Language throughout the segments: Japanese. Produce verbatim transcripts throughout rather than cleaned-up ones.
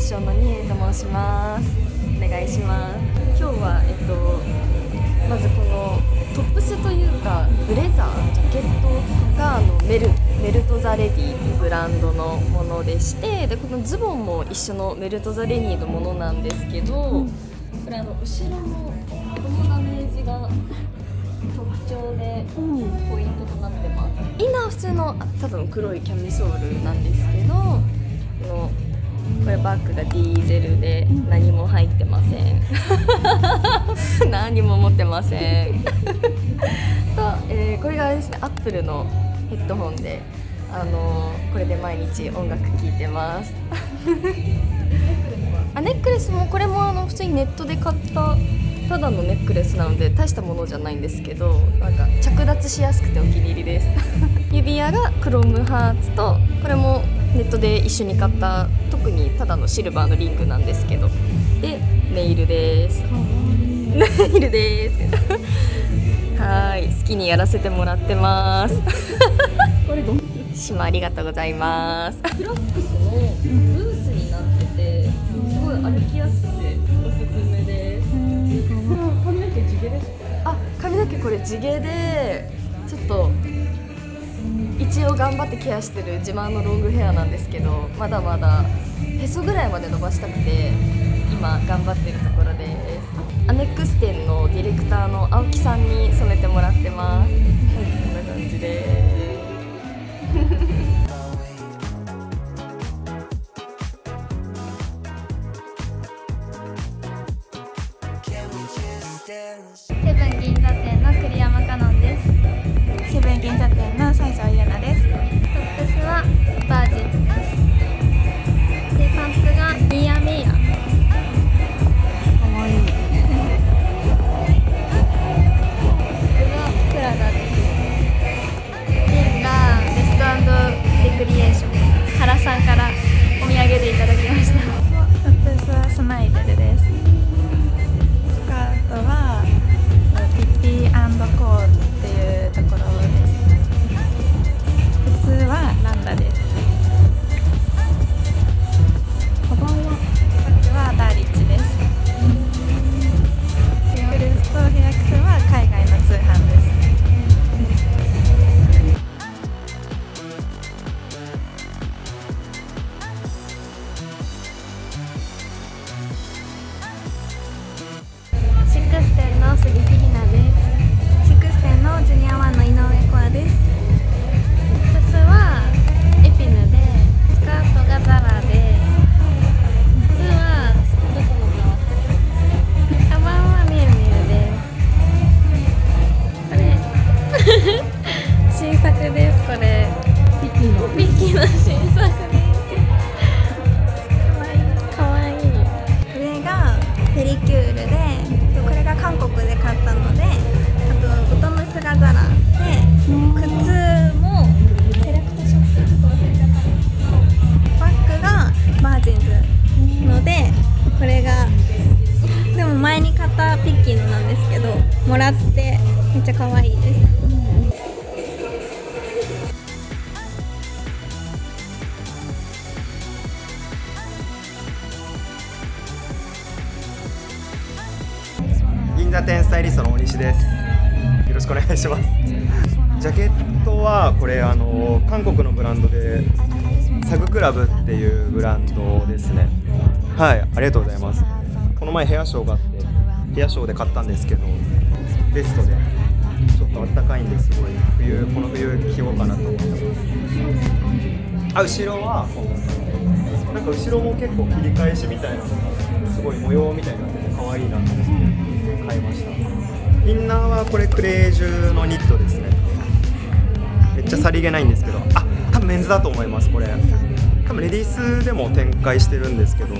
ションのニエと申します。お願いします。今日はえっとまずこのトップスというかブレザージャケットがあのメルメルトザレディというブランドのものでして、でこのズボンも一緒のメルトザレディのものなんですけど、これあの後ろの子供ダメージが特徴でポイントとなってます。インナーは普通の多分黒いキャミソールなんですけど、このこれバッグがディーゼルで何も入ってません何も持ってませんと、えー、これがあれですね、アップルのヘッドホンで、あのー、これで毎日音楽聴いてますあネックレスもこれもあの普通にネットで買ったただのネックレスなので大したものじゃないんですけど、なんか着脱しやすくてお気に入りです指輪がクロームハーツと、これもネットで一緒に買った特にただのシルバーのリングなんですけど、でネイルですネイルですはい好きにやらせてもらってますこれどん島ありがとうございます。クラックスのブーツになっててすごい歩きやすくておすすめです。髪の毛地毛ですか？あ、髪の毛これ地毛でちょっと一応頑張ってケアしてる自慢のロングヘアなんですけど、まだまだへそぐらいまで伸ばしたくて今頑張ってるところです。アネックス店のディレクターの青木さんに染めてもらってます。はい、こんな感じですセブン銀座店の栗山香音です。 セブン銀座店の西条優奈です。 トップスはバージンです。で、パンツがミヤミヤ。かわいい。これがプラダです。ピンがベスト&レクリエーション。原さんからお土産でいただきました。 トップスはスマイデルです。スカートはピッピー&コーっていうところです。普通はランダです。カバンはバッグはダーリッチです。フルスとヘアクスは海外の通販です。 シックス店の杉木ひなです。 シックス店のジュニアワンの井上コアです。 トップスはエピヌで、スカートがザラで、靴はどこのブランド？カバンはミュウミュウです。これ新作です。これビッキーのビッキーの新作です。かわいい。 上がペリキュールで、これが韓国で買ったので、あとボトムスがザラで、靴もセレクトショップ、ちょっと忘れちゃった。バッグがバージンズので、これがでも前に買ったピッキーのなんですけど、もらってめっちゃ可愛いです。 銀座店スタイリストの大西です。よろしくお願いします。ジャケットはこれあの韓国のブランドでサグクラブっていうブランドですね。はい、ありがとうございます。この前ヘアショーがあってヘアショーで買ったんですけど、ベストでちょっとあったかいんですごい冬この冬着ようかなと思ってます。あ、後ろはなんか後ろも結構切り返しみたいなのがすごい模様みたいになってて可愛いなと思って買いました。インナーはこれクレージュのニットですね。めっちゃさりげないんですけど、あ、多分メンズだと思います。これ多分レディースでも展開してるんですけど、はい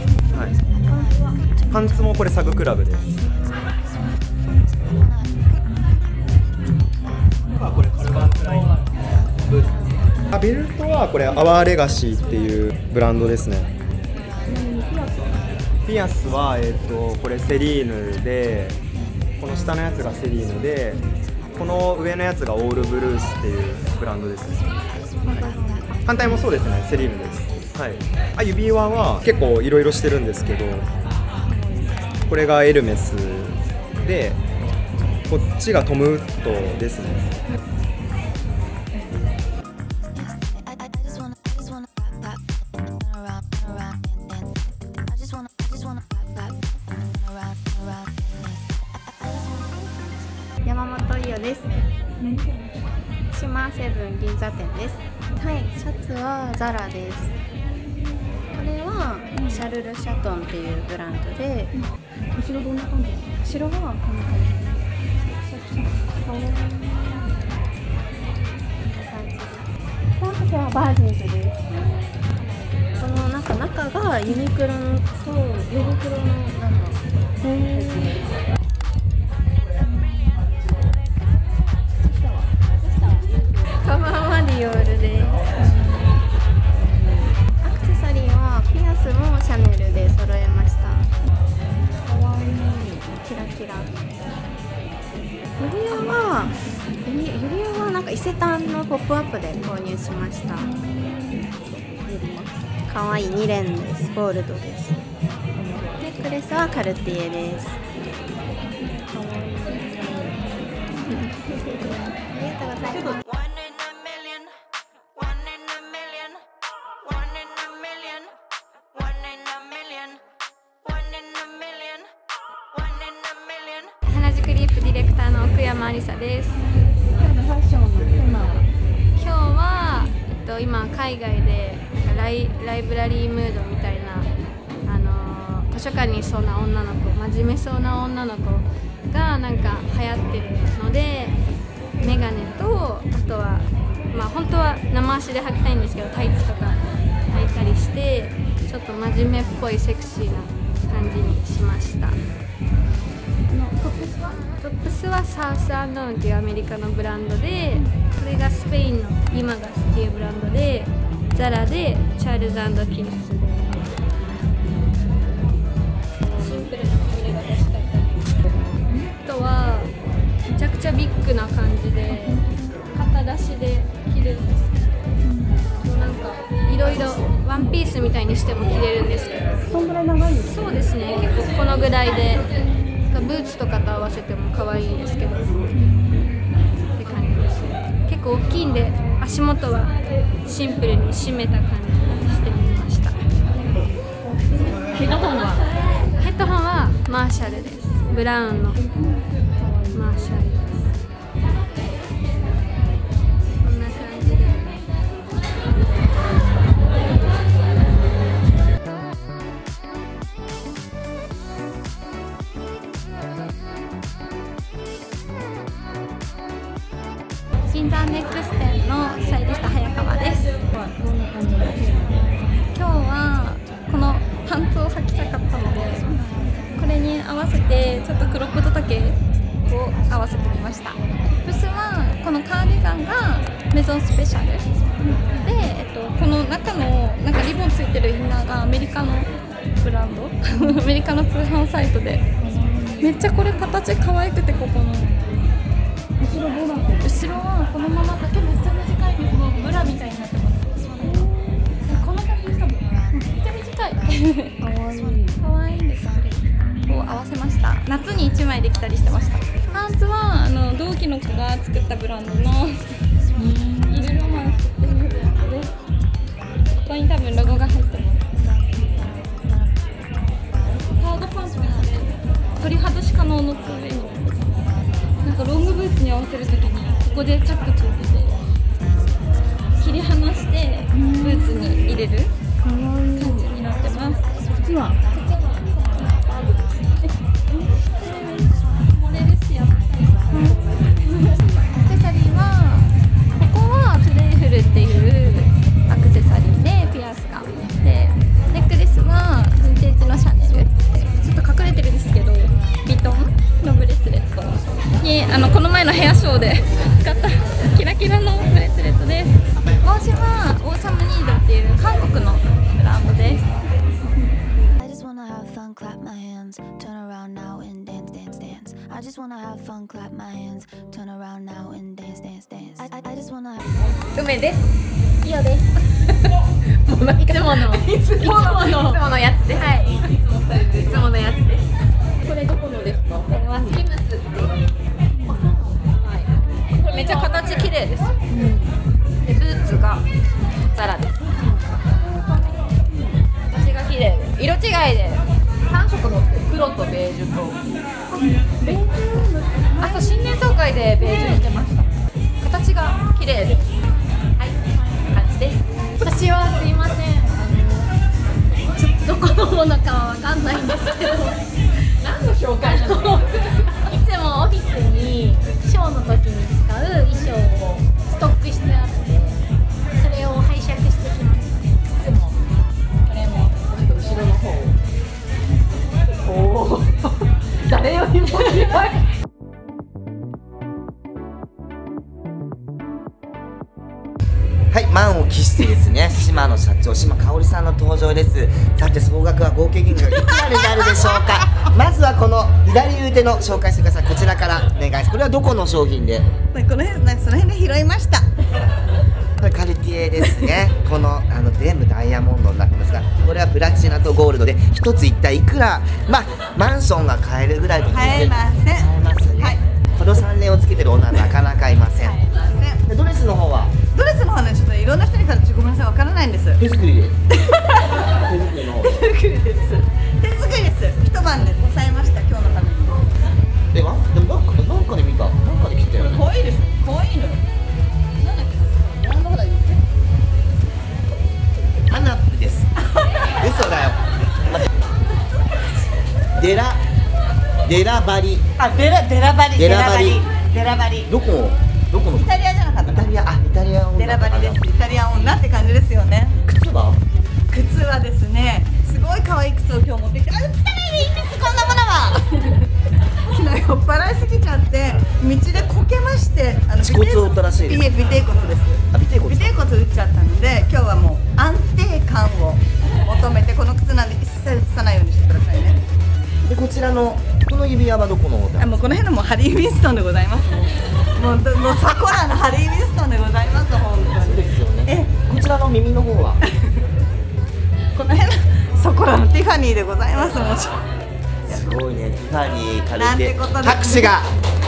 、パンツもこれサグクラブです。これカルバンクラインブーツ。あ、ベルトはこれアワーレガシーっていうブランドですね。ピアスは、えー、とこれセリーヌで、この下のやつがセリーヌで、この上のやつがオールブルースっていうブランドですね。はい、反対もそうですね、セリーヌです。 はい、あ指輪は結構いろいろしてるんですけど、これがエルメスで、こっちがトムウッドですね。 山本伊代です。島セブン銀座店です。はい、シャツはザラです。これはシャルル・シャトンっていうブランドで、 後ろどんな感じ？ 後ろはこんな感じ。この靴はバージンズです。このなんか中がユニクロとヨゴクロのなんかやつです。カバンはディオールです。アクセサリーはピアスもシャネルで揃えました。かわいい。キラキラ。指輪は指指輪はなんか伊勢丹のポップアップで購入しました。かわいいに連です。ゴールドです。ネックレスはカルティエです。かわいい。ありがとうございます。原宿リップディレクターの奥山ありさです。 今日のファッションのテーマは？ 今日は、えっと、今海外でライ、ライブラリームードみたいな、あのー、図書館にいそうな女の子、真面目そうな女の子がなんか流行ってるので、メガネと、あとは、まあ、本当は生足で履きたいんですけどタイツとか履いたりして、ちょっと真面目っぽいセクシーな感じにしました。トップスはトップスはサースアンドーンっていうアメリカのブランドで、これがスペインのイマガスっていうブランドで、ザラでチャールズ&キンスでシンプルな着れ方したい。ニットはめちゃくちゃビッグな感じで肩出しで着るんですけど、なんかいろいろワンピースみたいにしても着れるんですけど、 そんぐらい長いんですか？ そうですね、結構このぐらいでブーツとかと合わせても可愛いんですけどって感じです。結構大きいんで足元はシンプルに締めた感じにしてみました。 ヘッドホンは？ ヘッドホンはマーシャルです。ブラウンのマーシャルです。こんな感じで銀座ネックス店のスタイリスト早川です。今日はこのパンツを履きたかったので、これに合わせてちょっとクロップド丈を合わせてみました。トップスはこのカーディガンがメゾンスペシャルで、えっと、この中のなんかリボンついてるインナーがアメリカのブランドアメリカの通販サイトで、めっちゃこれ形可愛くて、ここの後ろどうなってる？ 後ろはこのまま丈めっちゃ短いんです。もうブラみたいになってます。こんな感じです。多分めっちゃ短い。 かわいい。 かわいいんです。これを合わせました。夏にいちまいできたりしてました。パンツはあの同期の子が作ったブランドのイルロマンスっていうブランドです。ここに多分ロゴが入ってます。カードパンツなので取り外し可能のツーウェイに。なんかロングブーツに合わせるときにここでチャックついてて、切り離してブーツに入れる感じになってます。 靴は？ モデルシアアクセサリーはここはプレイフルっていうアクセサリーでピアスがで、ネックレスはヴィンテージのシャネル、ちょっと隠れてるんですけどビトンのブレスレットに、あのこの前のヘアショーで使ったキラキラのブレスレットです。帽子はオーサムニードっていう韓国のブランドです。 I just wanna have fun, clap my hands, turn around now and dance, dance, dance. I just wanna have fun, clap my hands, turn around now and dance, dance, dance. I, I, I just wanna have... 梅です。イオです。 いつものいつものいつものやつです。はい。いつものやつです。 これどこのですか？ これはスキムスっていう。はい。これめっちゃ形綺麗です。でブーツがザラです。形が綺麗で色違いでさん色乗ってる。黒とベージュと。ベージュ。あと新年総会でベージュ着てました。形が綺麗です。はい。感じです。 私はすいません、あのちょっとどこのものかはわかんないんですけど何の紹介なの？ いつもオフィスにショーの時に使う衣装をストックしてあって、それを拝借してきました。靴もこれも後ろの方おお誰よりも広い。 はい、満を期してですね、島の社長、島香織さんの登場です。さて、総額は合計金額がいくらになるでしょうか。まずはこの左腕の紹介してください。こちらからお願いします。これはどこの商品で？ この辺、なんかその辺で拾いました。 これカルティエですね。このあの全部ダイヤモンドになってますが、これはプラチナとゴールドで一つ一体いくら、まあマンションが買えるぐらいと買えません。 買えますね。はい。このさん連をつけてる女はなかなかいません。 買えません。 でドレスの方は？ ドレスの方ね、ちょっといろんな人に形ごめんなさい、わからないんです。 手作りで。手作りの。 手作りです。手作りです。一晩で押さえました、今日のために。 では、でもなんかなんかで見た、なんかで切ったよね。 可愛いでしょ。可愛いのよ。なんだっけな。なんだほら言って。 アナップです。嘘だよ。デラデラバリ。 あ、デラデラバリ。 デラバリ。 デラバリ。 どこどこの？ イタリアじゃなかった。 イタリア、あ、イタリア女。 デラバリです。イタリア女って感じですよね。 靴は？ 靴はですね、すごい可愛い靴を今日持ってきて、あ、映さないでいいんです、こんなものは。昨日酔っ払いすぎちゃって道でこけまして、あの恥骨を折ったらしいです。 いえ、尾てい骨です。 あ、尾てい骨。 尾てい骨打っちゃったので、今日はもう安定感を求めて、この靴なんで一切映さないようにしてくださいね。 でこちらのこの指輪はどこの？ あ、もうこの辺のもうハリー・ウィンストンでございます。もうもうサコラのハリー・ウィンストンでございます。本当に。 そうですよね。 え、 こちらの耳の方は？ この辺のサコラのティファニーでございます。もちろん。 すごいね、ティファニーカルなんテてことで拍手が。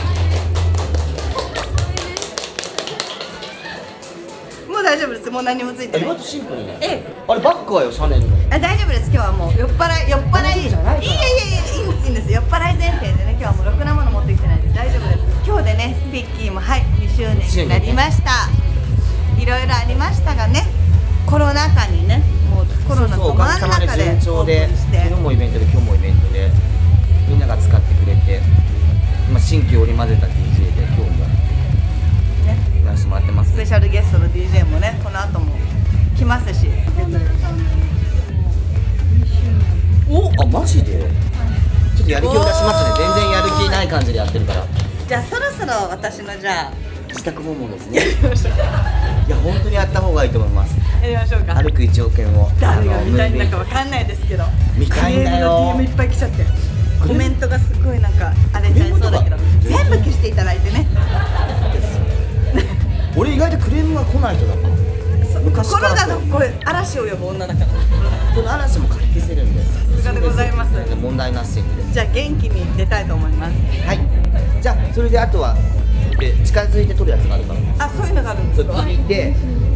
もう大丈夫です。もう何もついてない意外。とシンプルね。 ええ、 あれバッグはよ、シャネルの。 あ、大丈夫です。今日はもう酔っ払い酔っ払い。いい大丈夫じゃないからやいやいやいいんですいいんです。酔っ払い前提でね、今日はもうろくなもの持ってきてないんで大丈夫です。今日でね、ピッキーもはいにしゅうねんになりました。いろいろありましたがね、コロナ禍にね、もうコロナそうそう、 の真んおかげさまで中で順調でオープンして昨日もイベントで今日もイベントでみんなが使ってくれて、まあ、新規織り交ぜた ディージェー で今日もね、 やらせてもらってます。 スペシャルゲストの ディージェー もね、この後も来ますし。 お、あ、マジでちょっとやる気を出しますね。全然やる気ない感じでやってるから。 じゃあそろそろ私のじゃあ自宅訪問ですね。いや本当にやった方がいいと思います。 やりましょうか。 歩くいちおくえんを誰が見たいんだあのかわかんないですけど、 見たいんだよ。 クレームの ディーエム いっぱい来ちゃってコメントがすごいなんか荒れちゃいそうだけど、全部消していただいてね。 俺意外とクレームが来ない人だから。昔から心そうがこう嵐を呼ぶ女だから。 この嵐もかき消せるんです。 さすがでございます。 問題なしです。 じゃあ元気に出たいと思います。 はい。じゃあそれであとはで近づいて撮るやつがあるから。 あ、そういうのがあるんですか。 そう聞いて